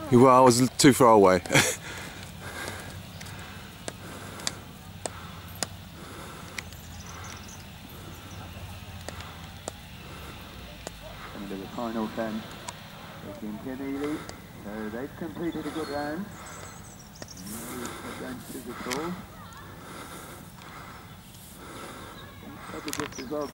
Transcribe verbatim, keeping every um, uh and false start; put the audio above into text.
Well, I was too far away. Into the final ten. Again, Tim Ely. So they've completed a good round. No adventures at all. Covered this as well.